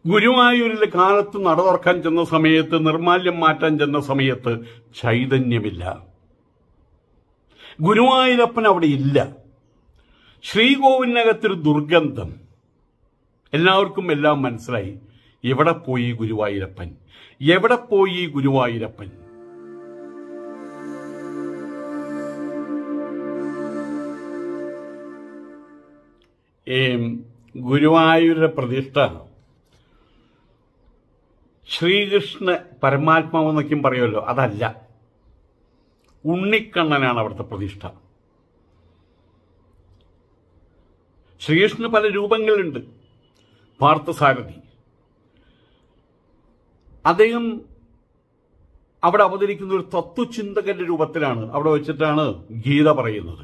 ഗുരുവായൂരിലെ കാലത്ത് നട തുറക്കാൻ ചെന്ന സമയത്ത്, നിർമാല്യം മാറ്റാൻ ചെന്ന സമയത്ത് ചൈതന്യമില്ല. ഗുരുവായൂരപ്പൻ അവിടെ ഇല്ല. ശ്രീകോവിലിനകത്തൊരു ദുർഗന്ധം. എല്ലാവർക്കും എല്ലാം മനസ്സിലായി. എവിടെ പോയി ഗുരുവായൂരപ്പൻ? എവിടെ പോയി ഗുരുവായൂരപ്പൻ? ഗുരുവായൂരിലെ പ്രതിഷ്ഠ ശ്രീകൃഷ്ണ പരമാത്മാവെന്നൊക്കെയും പറയുമല്ലോ, അതല്ല. ഉണ്ണിക്കണ്ണനാണ് അവിടുത്തെ പ്രതിഷ്ഠ. ശ്രീകൃഷ്ണന് പല രൂപങ്ങളുണ്ട്. പാർത്ഥസാരഥി, അദ്ദേഹം അവിടെ അവതരിക്കുന്ന ഒരു തത്വചിന്തകന്റെ രൂപത്തിലാണ്. അവിടെ വെച്ചിട്ടാണ് ഗീത പറയുന്നത്.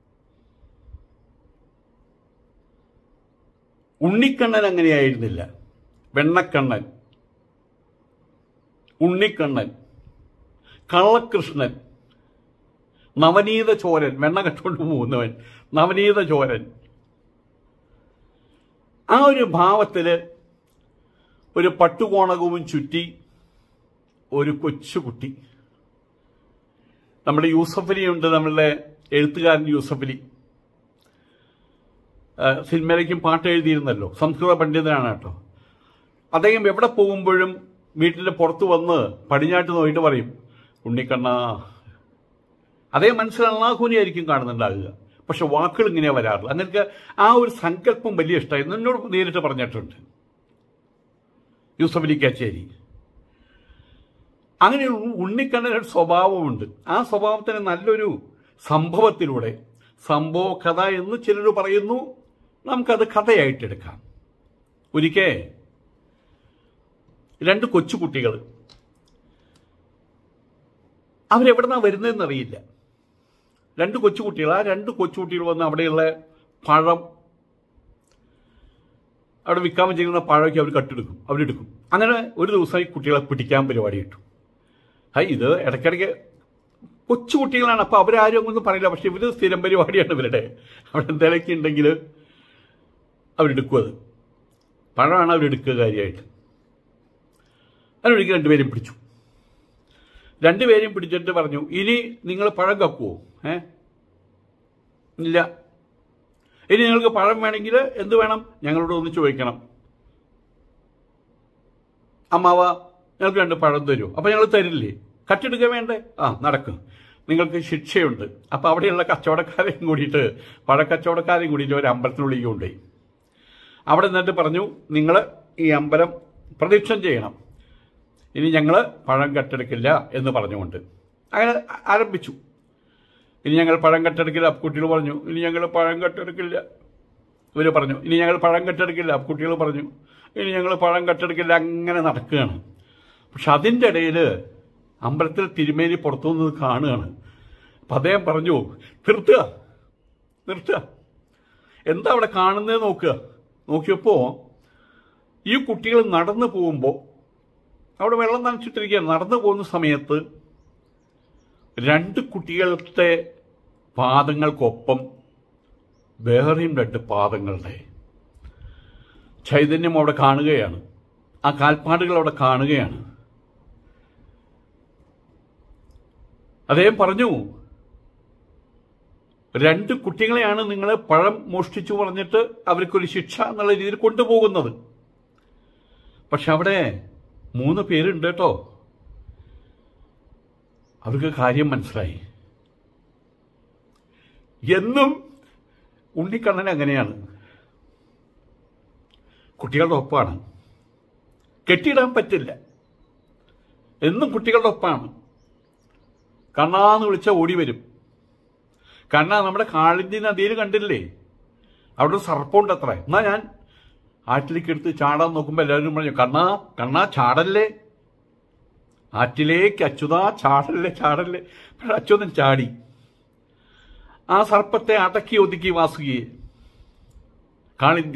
ഉണ്ണിക്കണ്ണൻ അങ്ങനെയായിരുന്നില്ല. വെണ്ണക്കണ്ണൻ, ഉണ്ണിക്കണ്ണൻ, കള്ളകൃഷ്ണൻ, നവനീത ചോരൻ, വെണ്ണ കെട്ടുകൊണ്ട് പോകുന്നവൻ, നവനീത ചോരൻ. ആ ഒരു ഭാവത്തില് ഒരു പട്ടുകോണകവും ചുറ്റി ഒരു കൊച്ചുകുട്ടി. നമ്മുടെ യൂസഫലി ഉണ്ട്, നമ്മളുടെ എഴുത്തുകാരൻ യൂസഫലി. സിനിമയിലേക്കും പാട്ട് എഴുതിയിരുന്നല്ലോ, സംസ്കൃത പണ്ഡിതനാണ് കേട്ടോ. അദ്ദേഹം എവിടെ പോകുമ്പോഴും വീട്ടിന്റെ പുറത്ത് വന്ന് പടിഞ്ഞാട്ട് നോയിട്ട് പറയും, ഉണ്ണിക്കണ്ണ. അദ്ദേഹം മനസ്സിൽ അള്ളാഹുവിനെയായിരിക്കും കാണുന്നുണ്ടാകുക, പക്ഷെ വാക്കുകൾ ഇങ്ങനെയാ വരാറില്ല. അങ്ങനെയൊക്കെ ആ ഒരു സങ്കല്പം വലിയ ഇഷ്ടമായിരുന്നു. എന്നോട് നേരിട്ട് പറഞ്ഞിട്ടുണ്ട് യൂസഫലി കച്ചേരി. അങ്ങനെ ഉണ്ണിക്കണ്ണനൊരു സ്വഭാവമുണ്ട്. ആ സ്വഭാവത്തിന് നല്ലൊരു സംഭവത്തിലൂടെ, സംഭവ കഥ എന്ന് ചിലർ പറയുന്നു, നമുക്കത് കഥയായിട്ടെടുക്കാം. ഒരിക്കൽ രണ്ട് കൊച്ചുകുട്ടികൾ, അവരെവിടുന്നാണ് വരുന്നതെന്നറിയില്ല. രണ്ട് കൊച്ചുകുട്ടികൾ. ആ രണ്ട് കൊച്ചുകുട്ടികൾ വന്ന് അവിടെയുള്ള പഴം, അവിടെ വിൽക്കാൻ വെച്ചിരിക്കുന്ന പഴമൊക്കെ അവരെടുക്കും. അങ്ങനെ ഒരു ദിവസം ഈ കുട്ടികളെ പിടിക്കാൻ പരിപാടി കിട്ടും. ഇത് ഇടയ്ക്കിടയ്ക്ക് കൊച്ചുകുട്ടികളാണ്, അപ്പോൾ അവരാരും അങ്ങൊന്നും പറയില്ല. പക്ഷെ ഇവർ സ്ഥിരം പരിപാടിയാണ് ഇവരുടെ. അവിടെ എന്തെങ്കിലുമൊക്കെ ഉണ്ടെങ്കിൽ അവരെടുക്കും. അത് പഴമാണ് അവരെടുക്കുക കാര്യമായിട്ട്. അതിനൊരിക്കൽ രണ്ടുപേരും പിടിച്ചു. രണ്ടുപേരും പിടിച്ചിട്ട് പറഞ്ഞു, ഇനി നിങ്ങൾ പഴം കക്കുവോ? ഇല്ല. ഇനി നിങ്ങൾക്ക് പഴം വേണമെങ്കിൽ എന്ത് വേണം? ഞങ്ങളോട് ഒന്ന് ചോദിക്കണം. അമ്മാവ, ഞങ്ങൾക്ക് രണ്ട് പഴം തരുമോ? അപ്പം ഞങ്ങൾ തരില്ലേ? കട്ടെടുക്കാൻ വേണ്ടേ? നടക്കും, നിങ്ങൾക്ക് ശിക്ഷയുണ്ട്. അപ്പം അവിടെയുള്ള കച്ചവടക്കാരെയും കൂടിയിട്ട്, പഴക്കച്ചവടക്കാരെയും കൂടിയിട്ട് ഒരു അമ്പലത്തിനുള്ളിൽ കൊണ്ടുപോയി. അവിടെ നിന്നിട്ട് പറഞ്ഞു, നിങ്ങൾ ഈ അമ്പലം പ്രദക്ഷിണം ചെയ്യണം. ഇനി ഞങ്ങൾ പഴം കട്ടെടുക്കില്ല എന്ന് പറഞ്ഞുകൊണ്ട് അങ്ങനെ ആരംഭിച്ചു. ഇനി ഞങ്ങൾ പഴം കട്ടെടുക്കില്ല. കുട്ടികൾ പറഞ്ഞു, ഇനി ഞങ്ങൾ പഴം കട്ടെടുക്കില്ല. ഇവർ പറഞ്ഞു, ഇനി ഞങ്ങൾ പഴം കട്ടെടുക്കില്ല. കുട്ടികൾ പറഞ്ഞു, ഇനി ഞങ്ങൾ പഴം കട്ടെടുക്കില്ല. അങ്ങനെ നടക്കുകയാണ്. പക്ഷെ അതിൻ്റെ ഇടയിൽ അമ്പലത്തിൽ തിരുമേനി പുറത്തു നിന്ന് കാണുകയാണ്. അപ്പം അദ്ദേഹം പറഞ്ഞു, നിർത്തുക, എന്താ അവിടെ കാണുന്നത് നോക്കുക. നോക്കിയപ്പോൾ ഈ കുട്ടികൾ നടന്നു പോകുമ്പോൾ, അവിടെ വെള്ളം നനച്ചിട്ടിരിക്കുകയാണ്. നടന്നു പോകുന്ന സമയത്ത് രണ്ട് കുട്ടികളുടെ പാദങ്ങൾക്കൊപ്പം വേറെയും രണ്ട് പാദങ്ങളുടെ ചൈതന്യം അവിടെ കാണുകയാണ്. ആ കാൽപ്പാടുകൾ അവിടെ കാണുകയാണ്. അദ്ദേഹം പറഞ്ഞു, രണ്ട് കുട്ടികളെയാണ് നിങ്ങൾ പഴം മോഷ്ടിച്ചു പറഞ്ഞിട്ട് അവർക്കൊരു ശിക്ഷ എന്നുള്ള രീതിയിൽ കൊണ്ടുപോകുന്നത്. പക്ഷെ അവിടെ 3 പേരുണ്ട് കേട്ടോ. അവർക്ക് കാര്യം മനസ്സിലായി. എന്നും ഉണ്ണിക്കണ്ണൻ അങ്ങനെയാണ്, കുട്ടികളുടെ ഒപ്പാണ്. കെട്ടിയിടാൻ പറ്റില്ല. എന്നും കുട്ടികളുടെ ഒപ്പാണ്. കണ്ണാന്ന് വിളിച്ചാൽ ഓടി വരും. കണ്ണ, നമ്മുടെ കാളിന്തി നദിയിൽ കണ്ടില്ലേ, അവിടെ ഒരു സർപ്പമുണ്ട് അത്ര. എന്നാ ഞാൻ ആറ്റിലേക്ക് എടുത്ത് ചാടാൻ നോക്കുമ്പോൾ എല്ലാവരും പറഞ്ഞു, കണ്ണാ ചാടല്ലേ, ആറ്റിലേക്ക് അച്യുതാ ചാടല്ലേ. പക്ഷെ അച്യുതൻ ചാടി. ആ സർപ്പത്തെ അടക്കി ഒതുക്കി വാസുകിയെ കാളിന്തി.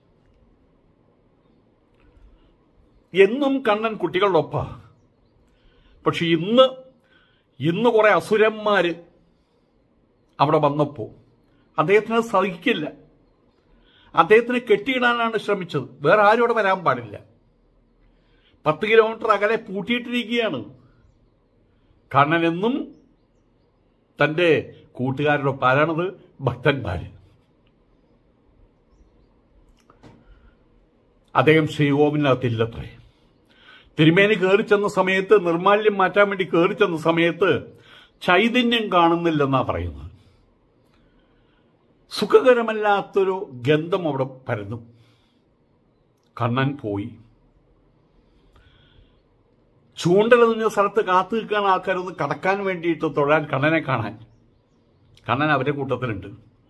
എന്നും കണ്ണൻ കുട്ടികളുടെ ഒപ്പാ. പക്ഷെ ഇന്ന് കുറെ അസുരന്മാര് അവിടെ വന്നപ്പോൾ അദ്ദേഹത്തിന് സഹിക്കില്ല. അദ്ദേഹത്തിന് കെട്ടിയിടാനാണ് ശ്രമിച്ചത്. വേറെ ആരും അവിടെ വരാൻ പാടില്ല. 10 കിലോമീറ്റർ അകലെ പൂട്ടിയിട്ടിരിക്കുകയാണ്. കണ്ണൻ എന്നും തൻ്റെ കൂട്ടുകാരോടൊപ്പം ആരാണത്? ഭക്തന്മാര്. അദ്ദേഹം ശ്രീകോവിലിനകത്തില്ലത്രേ. തിരുമേനി കയറി ചെന്ന സമയത്ത്, നിർമാല്യം മാറ്റാൻ വേണ്ടി കയറി ചെന്ന സമയത്ത് ചൈതന്യം കാണുന്നില്ലെന്നാ പറയുന്നത്. സുഖകരമല്ലാത്തൊരു ഗന്ധം അവിടെ പരന്നു. കണ്ണൻ പോയി. ചൂണ്ടലെറിഞ്ഞ സ്ഥലത്ത് കാത്തു നിൽക്കാൻ ആൾക്കാരൊന്ന് കടക്കാൻ വേണ്ടിയിട്ട് തൊഴാൻ കണ്ണനെ കാണാൻ. കണ്ണൻ അവരുടെ കൂട്ടത്തിലുണ്ട്.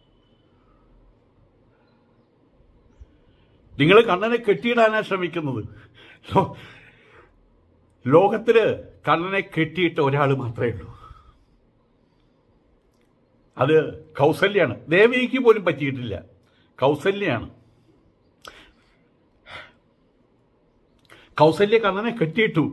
നിങ്ങൾ കണ്ണനെ കെട്ടിയിടാനാണ് ശ്രമിക്കുന്നത്. ലോകത്തില് കണ്ണനെ കെട്ടിയിട്ട ഒരാൾ മാത്രമേ ഉള്ളൂ. അത് കൗസല്യാണ്. ദേവിക്ക് പോലും പറ്റിയിട്ടില്ല. കൗസല്യാണ്. കൗസല്യ കണ്ണനെ കെട്ടിയിട്ടു.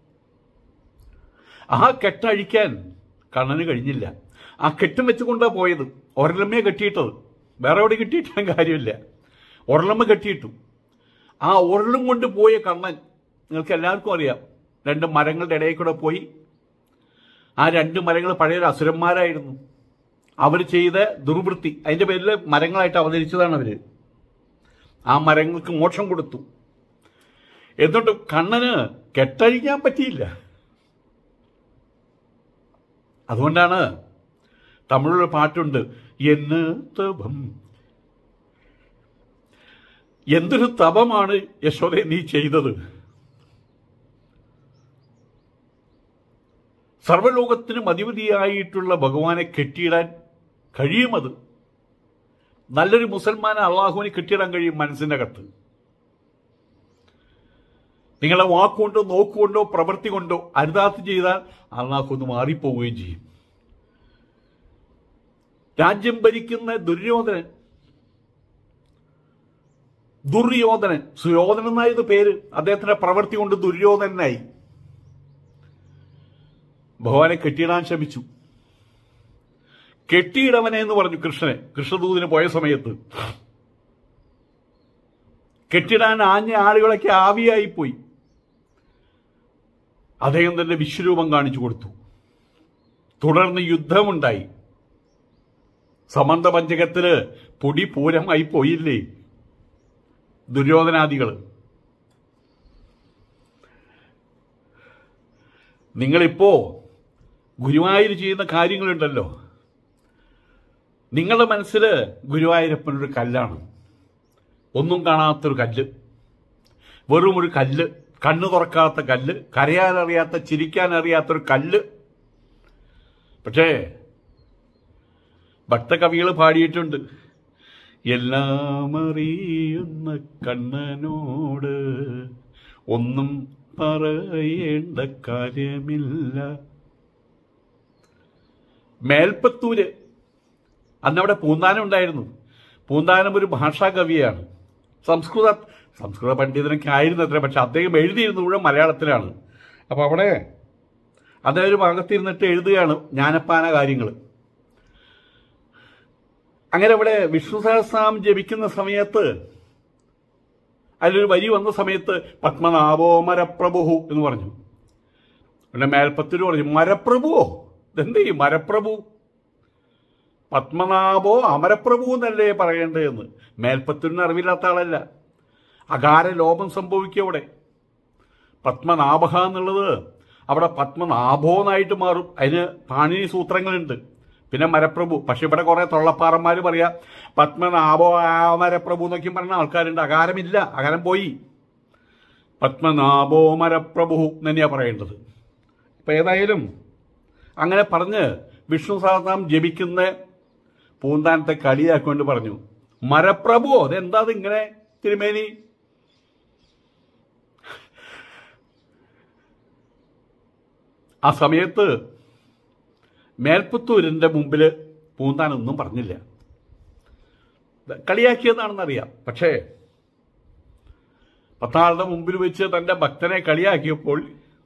ആ കെട്ടഴിക്കാൻ കണ്ണന് കഴിഞ്ഞില്ല. ആ കെട്ടും വെച്ചുകൊണ്ടാണ് പോയത്. ഒരലമ്മയെ കെട്ടിയിട്ടത്, വേറെ എവിടെ കെട്ടിയിട്ടാൻ കാര്യമില്ല. ഒരലമ്മ കെട്ടിയിട്ടു. ആ ഒരലും കൊണ്ട് പോയ കണ്ണൻ നിങ്ങൾക്ക് എല്ലാവർക്കും അറിയാം. 2 മരങ്ങളുടെ ഇടയിൽ കൂടെ പോയി. ആ 2 മരങ്ങൾ പഴയൊരു അസുരന്മാരായിരുന്നു. അവർ ചെയ്ത ദുർവൃത്തി, അതിന്റെ പേരിൽ മരങ്ങളായിട്ട് അവതരിച്ചതാണ് അവര്. ആ മരങ്ങൾക്ക് മോക്ഷം കൊടുത്തു. എന്നിട്ട് കണ്ണന് കെട്ടഴിക്കാൻ പറ്റിയില്ല. അതുകൊണ്ടാണ് തമിഴിലൊരു പാട്ടുണ്ട്, എന്ന് തപം, എന്തൊരു തപമാണ് യശോദേ നീ ചെയ്തത്. സർവ്വലോകത്തിനും അധിപതിയായിട്ടുള്ള ഭഗവാനെ കെട്ടിയിടാൻ കഴിയുമത്. നല്ലൊരു മുസൽമാനെ അള്ളാഹുവിനെ കെട്ടിയിടാൻ കഴിയും മനസ്സിന്റെ അകത്ത്. നിങ്ങളെ വാക്കുകൊണ്ടോ നോക്കുകൊണ്ടോ പ്രവൃത്തി കൊണ്ടോ അരുതാത്ത് ചെയ്താൽ അള്ളാഹു ഒന്ന് മാറിപ്പോവുകയും ചെയ്യും. രാജ്യം ഭരിക്കുന്ന ദുര്യോധനൻ, സുയോധനൻ എന്നായത് പേര്, അദ്ദേഹത്തിന്റെ പ്രവൃത്തി കൊണ്ട് ദുര്യോധനായി. ഭഗവാനെ കെട്ടിയിടാൻ ശ്രമിച്ചു. കെട്ടിയിടവനെ എന്ന് പറഞ്ഞു കൃഷ്ണനെ. കൃഷ്ണദൂതിന് പോയ സമയത്ത് കെട്ടിടാൻ ആഞ്ഞ ആളുകളൊക്കെ ആവിയായിപ്പോയി. അദ്ദേഹം തന്നെ വിശ്വരൂപം കാണിച്ചു കൊടുത്തു. തുടർന്ന് യുദ്ധമുണ്ടായി. സമന്ത പഞ്ചകത്തില് പൊടി പൂരമായി പോയില്ലേ ദുര്യോധനാദികൾ. നിങ്ങളിപ്പോ ഗുരുവായൂർ ചെയ്യുന്ന കാര്യങ്ങളുണ്ടല്ലോ, നിങ്ങളുടെ മനസ്സിൽ ഗുരുവായൂരപ്പനൊരു കല്ലാണ്. ഒന്നും കാണാത്തൊരു കല്ല്, വെറും ഒരു കല്ല്, കണ്ണു തുറക്കാത്ത കല്ല്, കരയാനറിയാത്ത ചിരിക്കാനറിയാത്തൊരു കല്ല്. പക്ഷേ ഭക്തകവികൾ പാടിയിട്ടുണ്ട്, എല്ലാം അറിയുന്ന കണ്ണനോട് ഒന്നും പറയേണ്ട കാര്യമില്ല. മേൽപ്പത്തൂര് അന്നവിടെ പൂന്താനം ഉണ്ടായിരുന്നു. പൂന്താനം ഒരു ഭാഷാ കവിയാണ്. സംസ്കൃത പണ്ഡിതനൊക്കെ ആയിരുന്നു അത്ര. പക്ഷെ അദ്ദേഹം എഴുതിയിരുന്നു മുഴുവൻ മലയാളത്തിലാണ്. അപ്പൊ അവിടെ അദ്ദേഹം ഒരു ഭാഗത്തിരുന്നിട്ട് എഴുതുകയാണ് ജ്ഞാനപ്പാന കാര്യങ്ങൾ. അങ്ങനെ അവിടെ വിഷ്ണു സഹസ്രനാമം ജപിക്കുന്ന സമയത്ത് അതിലൊരു വരി വന്ന സമയത്ത് പത്മനാഭോ മരപ്രഭു എന്ന് പറഞ്ഞു. പിന്നെ മേൽപ്പത്തൂര് പറഞ്ഞു മരപ്രഭുവോ, ഇതെന്ത് ചെയ്യും മരപ്രഭു, പത്മനാഭോ അമരപ്രഭു എന്നല്ലേ പറയേണ്ടതെന്ന്. മേൽപ്പത്തൂരിന് അറിവില്ലാത്ത ആളല്ല. അകാര ലോപം സംഭവിക്കും അവിടെ. പത്മനാഭ എന്നുള്ളത് അവിടെ പത്മനാഭോ എന്നായിട്ട് മാറും. അതിന് പാണിനി സൂത്രങ്ങളുണ്ട്. പിന്നെ മരപ്രഭു. പക്ഷെ ഇവിടെ കുറെ തൊള്ളപ്പാറന്മാർ പറയാ പത്മനാഭോ മരപ്രഭു എന്നൊക്കെ പറഞ്ഞ ആൾക്കാരുണ്ട്. അകാരമില്ല, അകാരം പോയി. പത്മനാഭോ മരപ്രഭു തന്നെയാ പറയേണ്ടത്. ഇപ്പൊ ഏതായാലും അങ്ങനെ പറഞ്ഞ് വിഷ്ണു സഹസ്രനാമം ജപിക്കുന്ന പൂന്താനത്തെ കളിയാക്കൊണ്ട് പറഞ്ഞു മരപ്രഭുവോ, അതെന്താ ഇങ്ങനെ തിരുമേനി? ആ സമയത്ത് മേൽപ്പത്തൂരിന്റെ മുമ്പില് പൂന്താനൊന്നും പറഞ്ഞില്ല. കളിയാക്കിയതാണെന്നറിയാം. പക്ഷേ 10 ആളുടെ മുമ്പിൽ വെച്ച് തന്റെ ഭക്തനെ കളിയാക്കിയപ്പോൾ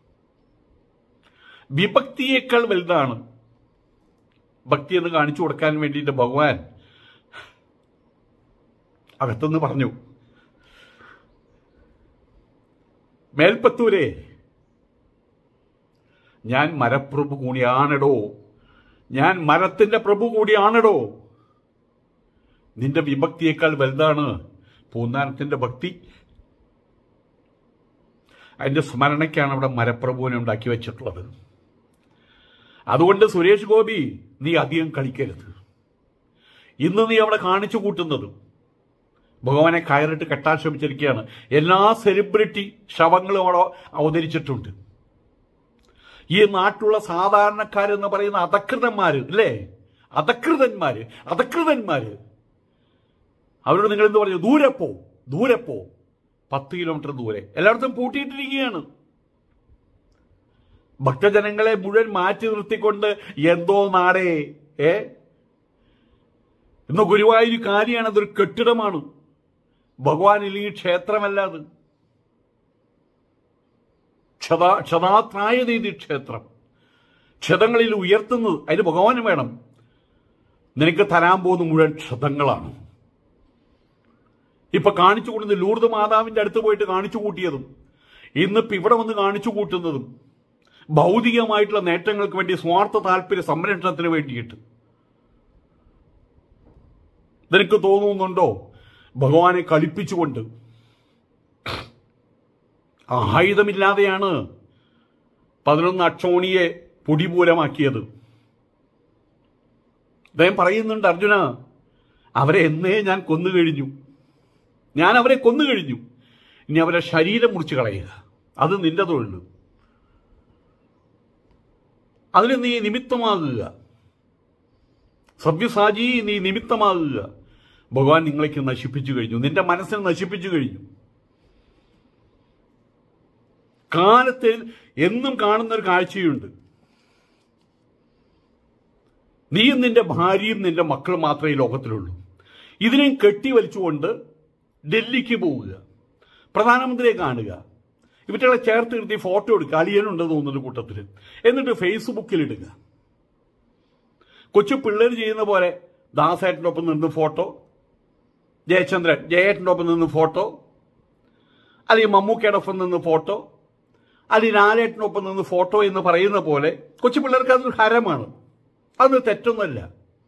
വിഭക്തിയേക്കാൾ വലുതാണ് ഭക്തി എന്ന് കാണിച്ചു കൊടുക്കാൻ വേണ്ടിയിട്ട് ഭഗവാൻ അകത്തുനിന്ന് പറഞ്ഞു, മേൽപ്പത്തൂരെ, ഞാൻ മരപ്രഭു കൂടിയാണെടോ, ഞാൻ മരത്തിന്റെ പ്രഭു കൂടിയാണെടോ. നിന്റെ വിഭക്തിയേക്കാൾ വലുതാണ് പൂന്താനത്തിന്റെ ഭക്തി. അതിന്റെ സ്മരണയ്ക്കാണ് അവിടെ മരപ്രഭുവിനെ ഉണ്ടാക്കി വെച്ചിട്ടുള്ളത്. അതുകൊണ്ട് സുരേഷ് ഗോപി, നീ അധികം കളിക്കരുത്. ഇന്ന് നീ അവിടെ കാണിച്ചു കൂട്ടുന്നത് ഭഗവാനെ കയറിട്ട് കെട്ടാൻ ശ്രമിച്ചിരിക്കുകയാണ്. എല്ലാ സെലിബ്രിറ്റി ശവങ്ങളും അവിടെ അവതരിച്ചിട്ടുണ്ട്. ഈ നാട്ടിലുള്ള സാധാരണക്കാരെന്ന് പറയുന്ന അധകൃതന്മാര് അല്ലേ, അധകൃതന്മാര് അവരോട് നിങ്ങൾ എന്ത് പറഞ്ഞു? ദൂരെ പോ 10 കിലോമീറ്റർ ദൂരെ. എല്ലായിടത്തും പൂട്ടിയിട്ടിരിക്കുകയാണ്. ഭക്തജനങ്ങളെ മുഴുവൻ മാറ്റി നിർത്തിക്കൊണ്ട് എന്തോ നാടേ ഇന്ന് ഗുരുവായൂർ കാര്യമാണ്. അതൊരു കെട്ടിടമാണ്. ഭഗവാൻ ഇല്ലെങ്കിൽ ക്ഷേത്രമല്ല അത്. ക്ഷതാത്രായ നീതി ക്ഷേത്രം. ക്ഷതങ്ങളിൽ ഉയർത്തുന്നത് അതിന് ഭഗവാനും വേണം. നിനക്ക് തരാൻ പോകുന്ന മുഴുവൻ ക്ഷതങ്ങളാണ്. ഇപ്പൊ കാണിച്ചു കൂട്ടുന്നത് ലൂർദ് മാതാവിന്റെ അടുത്ത് പോയിട്ട് കാണിച്ചു കൂട്ടിയതും ഇന്നിപ്പോ ഇവിടെ വന്ന് കാണിച്ചു കൂട്ടുന്നതും ഭൗതികമായിട്ടുള്ള നേട്ടങ്ങൾക്ക് വേണ്ടി, സ്വാർത്ഥ താല്പര്യ സംരക്ഷണത്തിന് വേണ്ടിയിട്ട്. നിനക്ക് തോന്നുന്നുണ്ടോ ഭഗവാനെ കളിപ്പിച്ചുകൊണ്ട്? ആയുധമില്ലാതെയാണ് 11 അക്ഷോണിയെ പൊടിപൂരമാക്കിയത്. അദ്ദേഹം പറയുന്നുണ്ട്, അർജുന, അവരെ എന്നേ ഞാൻ കൊന്നുകഴിഞ്ഞു. ഇനി അവരെ ശരീരം മുറിച്ച് കളയുക, അത് നിന്റെ തൊഴിൽ. അതിന് നീ നിമിത്തമാകുക. സവ്യസാചി, നീ നിമിത്തമാകുക. ഭഗവാൻ നിങ്ങളേക്ക് നശിപ്പിച്ചു കഴിഞ്ഞു, നിന്റെ മനസ്സിനെ നശിപ്പിച്ചു കഴിഞ്ഞു. കാലത്തിൽ എന്നും കാണുന്നൊരു കാഴ്ചയുണ്ട്. നീയും നിന്റെ ഭാര്യയും നിന്റെ മക്കളും മാത്രമേ ഈ ലോകത്തിലുള്ളൂ. ഇതിനെയും കെട്ടിവലിച്ചുകൊണ്ട് ഡൽഹിക്ക് പോവുക, പ്രധാനമന്ത്രിയെ കാണുക, ഇവറ്റകളെ ചേർത്ത് നിർത്തി ഫോട്ടോ എടുക്കുക, അളിയനുണ്ടെന്ന് തോന്നുന്ന കൂട്ടത്തിൽ, എന്നിട്ട് ഫേസ്ബുക്കിലിടുക. കൊച്ചു പിള്ളേർ ചെയ്യുന്ന പോലെ ദാസേട്ടൻ്റെ ഒപ്പം നിന്ന് ഫോട്ടോ, ജയേട്ടൻ്റെ ഒപ്പം നിന്ന് ഫോട്ടോ, അല്ലെങ്കിൽ മമ്മൂക്കയുടെ ഒപ്പം നിന്ന് ഫോട്ടോ, അല്ലെങ്കിൽ ലാലേട്ടനൊപ്പം നിന്ന് ഫോട്ടോ എന്ന് പറയുന്ന പോലെ കൊച്ചു പിള്ളേർക്ക് അതൊരു ഹരമാണ്. അത് തെറ്റൊന്നുമല്ല.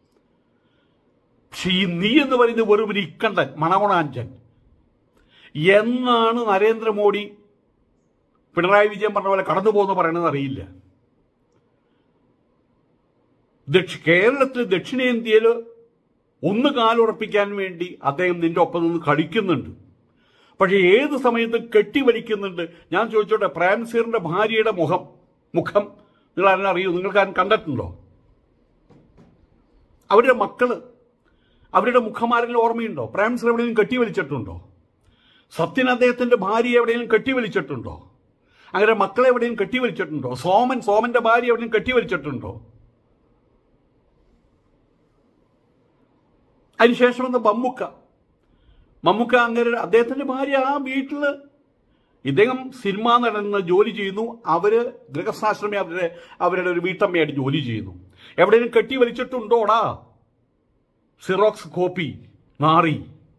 പക്ഷെ ഈ നീ എന്ന് പറയുന്നത് വെറും ഒരു ഇക്കണ്ടൻ, മണമണാഞ്ചൻ. എന്നാണ് നരേന്ദ്രമോദി പിണറായി വിജയൻ പറഞ്ഞ പോലെ കടന്നു പോകുന്ന പറയണമെന്ന് അറിയില്ല. കേരളത്തിൽ ദക്ഷിണേന്ത്യയിൽ ഒന്ന് കാലുറപ്പിക്കാൻ വേണ്ടി അദ്ദേഹം നിന്റെ ഒപ്പം നിന്ന് കളിക്കുന്നുണ്ട്. പക്ഷെ ഏത് സമയത്തും കെട്ടിവലിക്കുന്നുണ്ട്. ഞാൻ ചോദിച്ചോട്ടെ, പ്രേംസീറിന്റെ ഭാര്യയുടെ മുഖം നിങ്ങൾ ആരെങ്കിലും അറിയൂ? നിങ്ങൾക്ക് ആരും കണ്ടിട്ടുണ്ടോ? അവരുടെ മക്കള്, അവരുടെ മുഖമാരെങ്കിലും ഓർമ്മയുണ്ടോ? പ്രേംസീർ എവിടെയെങ്കിലും കെട്ടിവലിച്ചിട്ടുണ്ടോ? സത്യൻ അദ്ദേഹത്തിന്റെ ഭാര്യ എവിടെയെങ്കിലും കെട്ടിവലിച്ചിട്ടുണ്ടോ? അങ്ങനെ മക്കളെ എവിടെയെങ്കിലും കെട്ടിവലിച്ചിട്ടുണ്ടോ? സോമന്റെ ഭാര്യ എവിടെയും കെട്ടിവലിച്ചിട്ടുണ്ടോ? അതിനുശേഷം വന്ന മമ്മൂക്ക അങ്ങനെ അദ്ദേഹത്തിന്റെ ഭാര്യ ആ വീട്ടില്, ഇദ്ദേഹം സിനിമാ നടന്ന ജോലി ചെയ്യുന്നു, അവര് ഗൃഹസ്ഥാശ്രമി അവരുടെ ഒരു വീട്ടമ്മയായിട്ട് ജോലി ചെയ്യുന്നു. എവിടെയെങ്കിലും കെട്ടിവലിച്ചിട്ടുണ്ടോടാ? സിറോക്സ് കോപ്പി നാറി.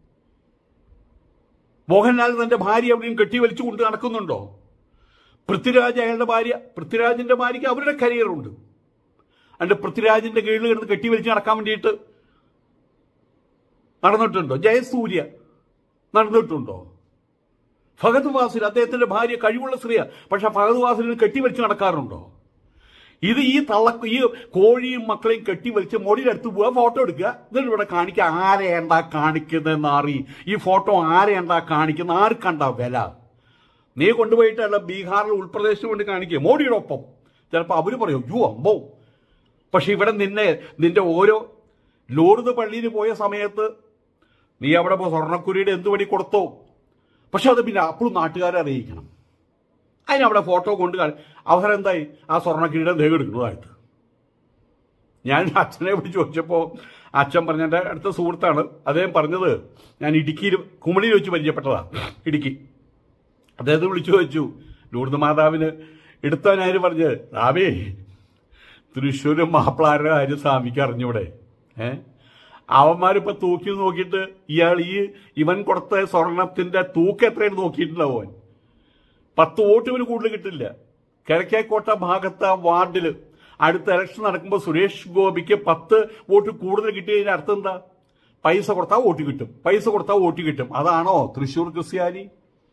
മോഹൻലാൽ തന്റെ ഭാര്യ എവിടെയും കെട്ടിവലിച്ചു കൊണ്ട് നടക്കുന്നുണ്ടോ? പൃഥ്വിരാജിന്റെ ഭാര്യയ്ക്ക് അവരുടെ കരിയറുണ്ട്. അതിന്റെ പൃഥ്വിരാജിന്റെ കീഴിൽ കിടന്ന് കെട്ടിവലിച്ച് നടക്കാൻ വേണ്ടിയിട്ട് നടന്നിട്ടുണ്ടോ? ജയസൂര്യ നടന്നിട്ടുണ്ടോ? ഫഹദ് ഫാസിൽ, അദ്ദേഹത്തിന്റെ ഭാര്യ കഴിവുള്ള സ്ത്രീയാണ്, പക്ഷെ ഫഹദ് ഫാസിലിന് കെട്ടിവലിച്ച് നടക്കാറുണ്ടോ? ഇത് ഈ കോഴിയും മക്കളെയും കെട്ടിവലിച്ച് മോഡിയുടെ അടുത്ത് പോവുക, ഫോട്ടോ എടുക്കുക, എന്നിട്ട് ഇവിടെ കാണിക്കുക. ആരെയണ്ടാ കാണിക്കുന്നതെന്ന് അറി. ഈ ഫോട്ടോ ആരെയണ്ടാ കാണിക്കുന്ന? ആർക്കണ്ടാ വില? നീ കൊണ്ടുപോയിട്ടല്ല ബീഹാറിൽ ഉൾപ്രദേശം കൊണ്ട് കാണിക്കുക മോഡിയുടെ ഒപ്പം. ചിലപ്പോൾ അവര് പറയും യു അമ്പോ. പക്ഷെ ഇവിടെ നിന്റെ ഓരോ ലൂർദ് പള്ളിയിൽ പോയ സമയത്ത് നീ അവിടെ സ്വർണ്ണക്കുരിയുടെ എന്തുപടി കൊടുത്തോ? പക്ഷെ അത് പിന്നെ അപ്പോഴും നാട്ടുകാരെ അറിയിക്കണം. അതിനവിടെ ഫോട്ടോ കൊണ്ട് അവസരം എന്തായി? ആ സ്വർണ്ണക്കിരീടം ദേഹം എടുക്കുന്നതായിട്ട്. ഞാൻ അച്ഛനെ വിളിച്ച് ചോദിച്ചപ്പോൾ അച്ഛൻ പറഞ്ഞ, എൻ്റെ അടുത്ത സുഹൃത്താണ് അദ്ദേഹം പറഞ്ഞത്, ഞാൻ ഇടുക്കിയിൽ കുമളിയിൽ വെച്ച് പരിചയപ്പെട്ടതാണ്. ഇടുക്കി. അദ്ദേഹത്തെ വിളിച്ചു ചോദിച്ചു, ലൂർദ് മാതാവിന് എടുത്തവനാര് പറഞ്ഞത്, റാവേ തൃശ്ശൂര് മാപ്പിളാരുടെ കാര്യം സ്വാമിക്ക് അറിഞ്ഞൂടെ? അവന്മാരിപ്പോ തൂക്കി നോക്കിയിട്ട് ഇവൻ കൊടുത്ത സ്വർണത്തിന്റെ തൂക്കം എത്രയാണ് നോക്കിയിട്ടുണ്ടാവും. 10 വോട്ട് ഇവന് കൂടുതൽ കിട്ടില്ല. കിഴക്കേക്കോട്ട ഭാഗത്ത് ആ വാർഡിൽ അടുത്ത ഇലക്ഷൻ നടക്കുമ്പോൾ സുരേഷ് ഗോപിക്ക് 10 വോട്ട് കൂടുതൽ കിട്ടിയതിന്റെ അർത്ഥം എന്താ? പൈസ കൊടുത്താൽ വോട്ട് കിട്ടും, പൈസ കൊടുത്താൽ വോട്ട് കിട്ടും. അതാണോ തൃശ്ശൂർ ക്രിസ്ത്യാനി?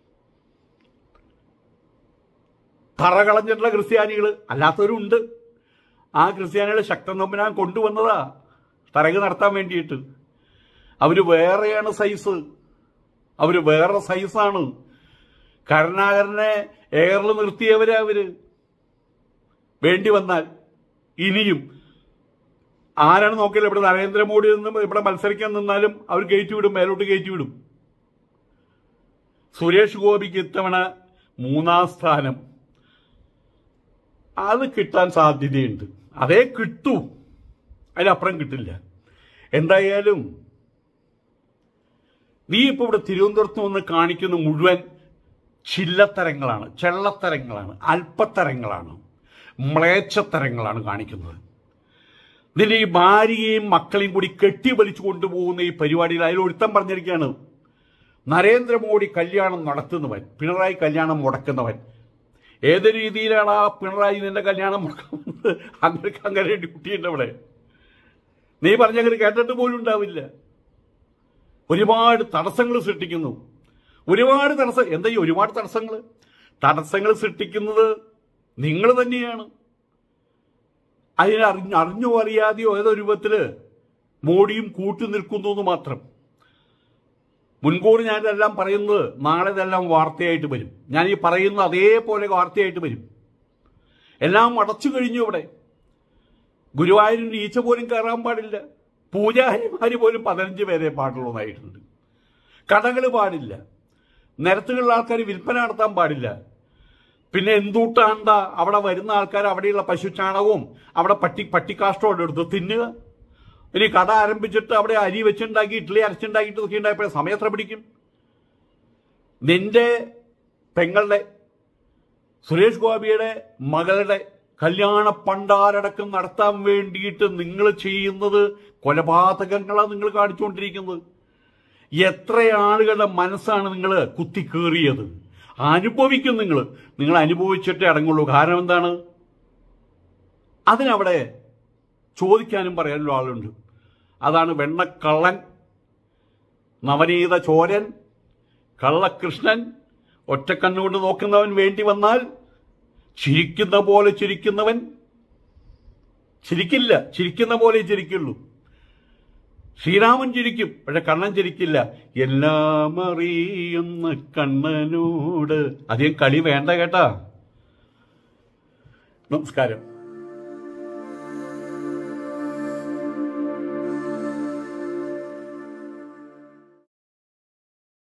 തറകളഞ്ഞിട്ടുള്ള ക്രിസ്ത്യാനികൾ അല്ലാത്തവരുണ്ട്. ആ ക്രിസ്ത്യാനികളെ ശക്തൻ തമ്പുരാൻ കൊണ്ടുവന്നതാ തരക് നടത്താൻ വേണ്ടിയിട്ട്. അവര് വേറെയാണ് സൈസ്, അവര് വേറെ സൈസാണ്. കരുണാകരനെ എയറിൽ നിർത്തിയവരെ അവര്. വേണ്ടി വന്നാൽ ഇനിയും ആരാണ് നോക്കിയാലും ഇവിടെ നരേന്ദ്രമോദി നിന്നും ഇവിടെ മത്സരിക്കാൻ നിന്നാലും അവർ കയറ്റി വിടും, മേലോട്ട് കയറ്റി വിടും. സുരേഷ് ഗോപിക്ക് ഇത്തവണ 3ാം സ്ഥാനം അത് കിട്ടാൻ സാധ്യതയുണ്ട്. അതേ കിട്ടൂ, അതിനപ്പുറം കിട്ടില്ല. എന്തായാലും നീ ഇപ്പോൾ ഇവിടെ തിരുവനന്തപുരത്ത് വന്ന് കാണിക്കുന്ന മുഴുവൻ ചില്ലത്തരങ്ങളാണ്, ചെള്ളത്തരങ്ങളാണ്, അല്പത്തരങ്ങളാണ്, മ്ലേച്ഛത്തരങ്ങളാണ് കാണിക്കുന്നത്. നിന്റെ ഈ ഭാര്യയെയും മക്കളെയും കൂടി കെട്ടിവലിച്ചു കൊണ്ടുപോകുന്ന ഈ പരിപാടിയിൽ അതിലൊരുത്തം പറഞ്ഞിരിക്കുകയാണ്, നരേന്ദ്രമോദി കല്യാണം നടത്തുന്നവൻ, പിണറായി കല്യാണം മുടക്കുന്നവൻ. ഏത് രീതിയിലാണ് ആ പിണറായി നിന്റെ കല്യാണം മുടക്കുന്നത്? അങ്ങനെ ഡ്യൂട്ടിയുണ്ട് അവിടെ. നീ പറഞ്ഞങ്ങനെ കേട്ടിട്ട് പോലും ഉണ്ടാവില്ല. ഒരുപാട് തടസ്സങ്ങൾ സൃഷ്ടിക്കുന്നു, ഒരുപാട് തടസ്സം. എന്താ ഈ ഒരുപാട് തടസ്സങ്ങൾ സൃഷ്ടിക്കുന്നത് നിങ്ങൾ തന്നെയാണ്. അതിനെ അറിഞ്ഞോ അറിയാതെയോ ഏതോ രൂപത്തില് മോഡിയും കൂട്ടി നിൽക്കുന്നു എന്ന് മാത്രം. മുൻകൂർ ഞാനിതെല്ലാം പറയുന്നത് നാളെ ഇതെല്ലാം വാർത്തയായിട്ട് വരും. ഞാൻ ഈ പറയുന്നത് അതേപോലെ വാർത്തയായിട്ട് വരും. എല്ലാം അടച്ചു കഴിഞ്ഞു. ഇവിടെ ഗുരുവായൂരിൽ ഈച്ച പോലും കയറാൻ പാടില്ല. പൂജാരിമാര് പോലും 15 പേരെ പാടുള്ളതായിട്ടുണ്ട്. കടകൾ പാടില്ല. നിരത്തുകളിൽ ആൾക്കാർ വിൽപ്പന നടത്താൻ പാടില്ല. പിന്നെ എന്തുട്ടാണ്ട അവിടെ വരുന്ന ആൾക്കാർ അവിടെയുള്ള പശുചാണകവും അവിടെ പട്ടിക്കാഷ്ടവും എടുത്ത് തിന്നുക. ഇനി കട ആരംഭിച്ചിട്ട് അവിടെ അരി വെച്ചുണ്ടാക്കി ഇഡ്ഡലി അരച്ചുണ്ടാക്കിയിട്ട് ഒക്കെ ഉണ്ടായപ്പോഴേ സമയം എത്ര പിടിക്കും? നിന്റെ പെങ്ങളുടെ സുരേഷ് ഗോപിയുടെ മകളുടെ കല്യാണ പണ്ടാരടക്കം നടത്താൻ വേണ്ടിയിട്ട് നിങ്ങൾ ചെയ്യുന്നത് കൊലപാതകങ്ങളാണ് നിങ്ങൾ കാണിച്ചുകൊണ്ടിരിക്കുന്നത്. എത്ര ആളുകളുടെ മനസ്സാണ് നിങ്ങൾ കുത്തിക്കേറിയത്? അനുഭവിക്കും. നിങ്ങൾ അനുഭവിച്ചിട്ടേ അടങ്ങുള്ളൂ. കാരണം എന്താണ്? അതിനവിടെ ചോദിക്കാനും പറയാനുള്ള ആളുണ്ട്. അതാണ് വെണ്ണക്കള്ളൻ, നവനീത ചോരൻ, കള്ളകൃഷ്ണൻ, ഒറ്റക്കണ്ണുകൊണ്ട് നോക്കുന്നവൻ വേണ്ടി വന്നാൽ ചിരിക്കുന്ന പോലെ ചിരിക്കുന്നവൻ ചിരിക്കില്ല, ചിരിക്കുന്ന പോലെ ചിരിക്കുള്ളൂ. ശ്രീരാമൻ ചിരിക്കും, പക്ഷെ കണ്ണൻ ചിരിക്കില്ല. എല്ലാം അറിയുന്ന കണ്ണനോട് അധികം കളി വേണ്ട കേട്ടാ. നമസ്കാരം.